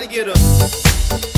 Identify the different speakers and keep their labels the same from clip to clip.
Speaker 1: Everybody get up.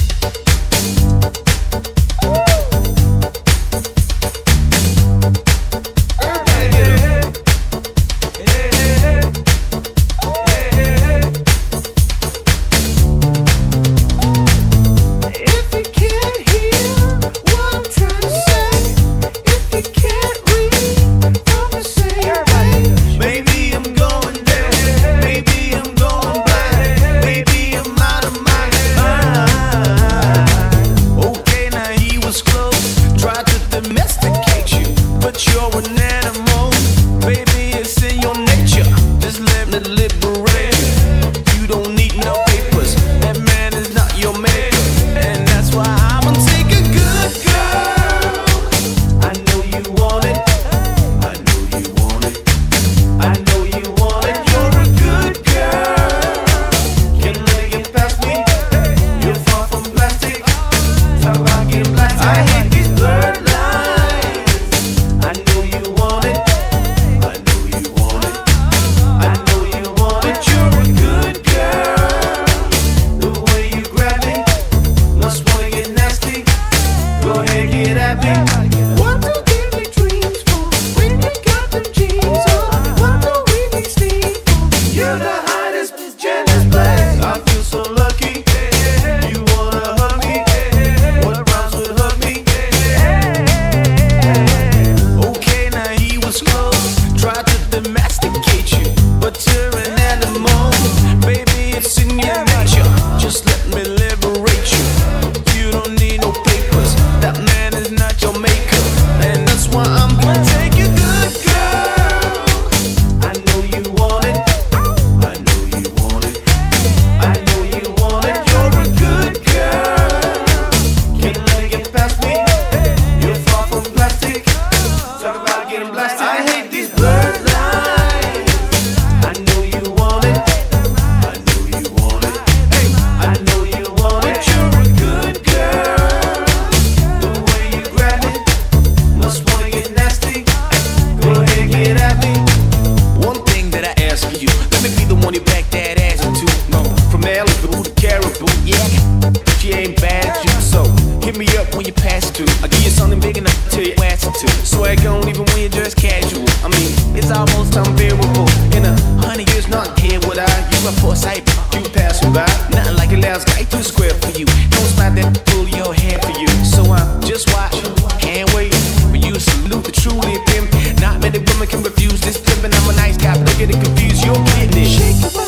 Speaker 1: I give you something big enough to tell you answer to. Swag on even when you're dressed casual. I mean, it's almost unbearable. In 100 years, not here would I. You my foresight, you pass me by. Nothing like a last guy too square for you. Don't spot that pull your hair for you. So I'm just watch, can't wait for you to salute the truly pimp. Not many women can refuse this pimpin'. I'm a nice guy, but don't get it confused. You're getting it. Shake your